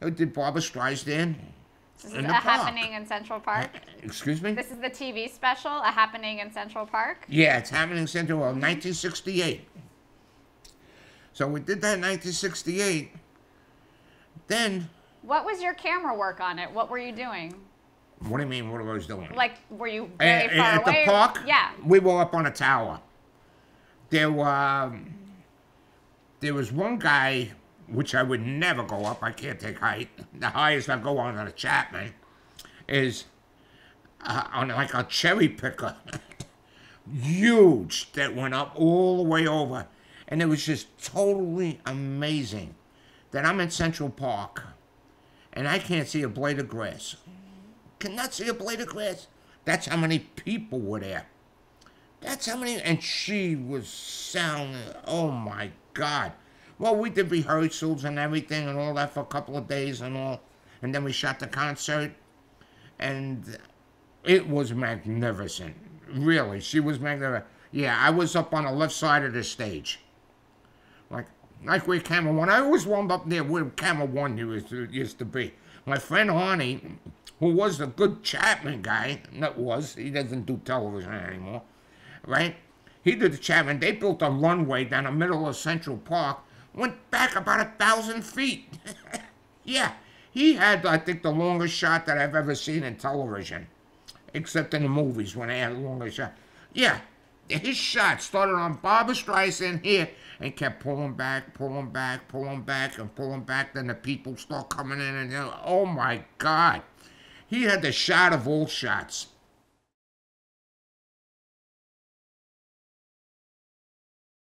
did Barbara Streisand This is in a the park. happening in Central Park. Excuse me? This is the TV special, A Happening in Central Park. Yeah, it's happening in Central Park, 1968. So we did that in 1968. Then, What was your camera work on it? What were you doing? what do you mean, what I was doing? Like, were you very far At away? the park? Yeah. We were up on a tower. There was one guy, which I would never go up. I can't take height. The highest I go on a Chapman is on like a cherry picker. Huge, that went up all the way over. And it was just totally amazing that I'm in Central Park and I can't see a blade of grass. Cannot see a blade of grass. That's how many people were there. That's how many, and she was sounding, oh my God. Well, we did rehearsals and everything and all that for a couple of days and all. And then we shot the concert. And it was magnificent. Really, she was magnificent. Yeah, I was up on the left side of the stage. Like where Camera One. I always warmed up there where Camera One used to be. My friend Arnie, who was a good Chapman guy, he doesn't do television anymore, right? He did the Chapman. They built a runway down the middle of Central Park, went back about 1,000 feet. Yeah, he had, I think, the longest shot that I've ever seen in television, except in the movies when they had a longer shot. Yeah, his shot started on Barbra Streisand here and kept pulling back, pulling back, pulling back, and pulling back. Then the people start coming in and, oh my God. He had the shot of all shots.